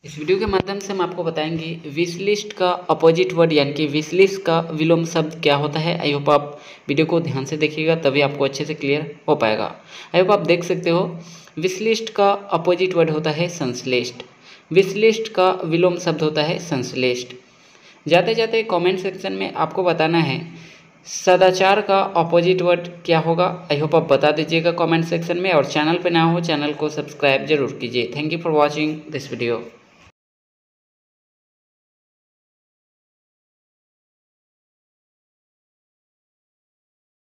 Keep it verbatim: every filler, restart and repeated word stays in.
इस वीडियो के माध्यम से हम आपको बताएंगे विश लिस्ट का अपोजिट वर्ड यानी कि विश लिस्ट का विलोम शब्द क्या होता है। आई होप आप वीडियो को ध्यान से देखिएगा, तभी आपको अच्छे से क्लियर हो पाएगा। आई होप आप देख सकते हो, विश लिस्ट का अपोजिट वर्ड होता है संश्लिष्ट। विश लिस्ट का विलोम शब्द होता है संश्लिष्ट। जाते जाते कमेंट सेक्शन में आपको बताना है सदाचार का अपोजिट वर्ड क्या होगा। आई होप आप बता दीजिएगा कमेंट सेक्शन में, और चैनल पे ना हो चैनल को सब्सक्राइब जरूर कीजिए। Thank you for watching this video.